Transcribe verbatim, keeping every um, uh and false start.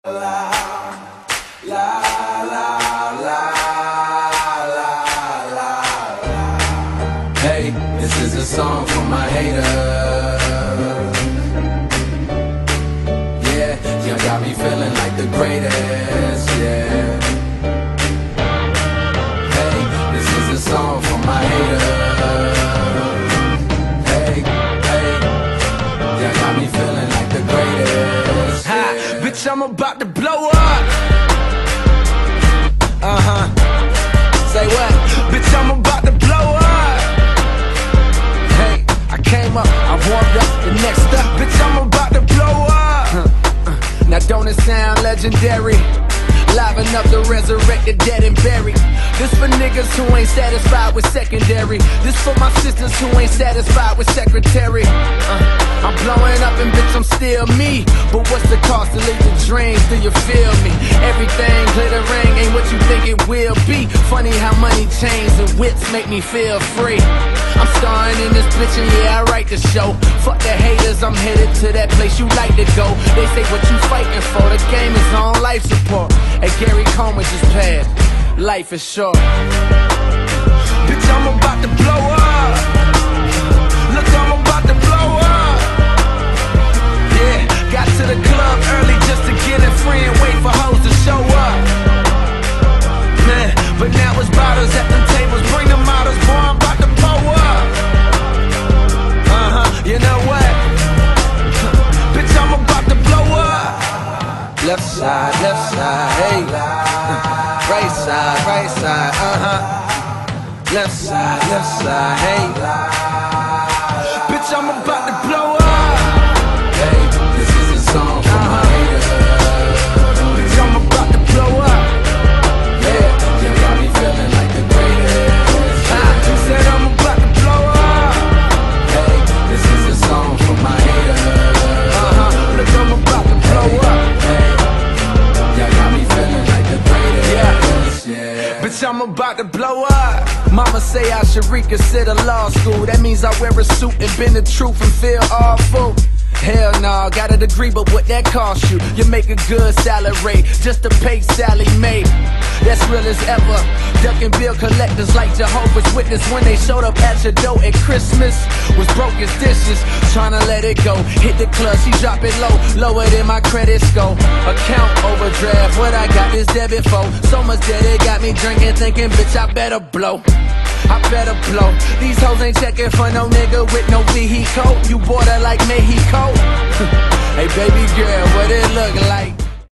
La, la, la, la, la, la. Hey, this is a song for my haters. Yeah, you got me feeling like the greatest, yeah. Hey, this is a song for my haters. Hey, hey, you got me feeling like the greatest, yeah. Ha, bitch, I'm about to blow up. Uh-huh. Say what? Bitch, I'm about to blow up. Hey, I came up, I warmed up, the next up, bitch, I'm about to blow up. Huh. Uh. Now don't it sound legendary? Liven up the resurrected, dead and buried. This for niggas who ain't satisfied with secondary. This for my sisters who ain't satisfied with secretary. uh, I'm blowing up and bitch, I'm still me. But what's the cost to live your dreams? Do you feel me? Everything glittering ain't what you think it will be. Funny how money, chains, and whips make me feel free. I'm starring in this bitch and yeah, I write the show. Fuck the haters, I'm headed to that place you like to go. They say what you fighting for, the game is on life support. Hey, Gary Coleman just passed, life is short. Bitch, I'm about to blow up. Look, I'm about to blow up. Yeah, got to the club early just to get a friend, wait for hoes to show up. Man, but now it's bottles at the tables, bring the models, boy, I'm about to blow up. Uh-huh, you know what? Bitch, I'm about to blow up. Left side, left side, hey. Right side, right side, uh-huh. Left side, left side, hey. Bitch, I'm about to blow up. Hey, this is a song for my haters. Bitch, I'm about to blow up. Yeah, you got me feeling like the greatest. Ah, you said I'm about to blow up. Hey, this is a song for my haters. Uh-huh, look, I'm about to blow up. Bitch, I'm about to blow up. Mama say I should reconsider law school. That means I wear a suit and bend the truth and feel awful. Hell no, got a degree, but what that cost you? You make a good salary just to pay Sally Mae. That's real as ever. Ducking bill collectors like Jehovah's Witness when they showed up at your door at Christmas. Was broke as dishes, tryna let it go. Hit the club, she drop it low, lower than my credit score. Account overdraft, what I got is debit for. So much debt it got me drinking, thinking, bitch, I better blow. I better blow. These hoes ain't checking for no nigga with no vehicle. You border like Mexico. Hey baby girl, what it look like?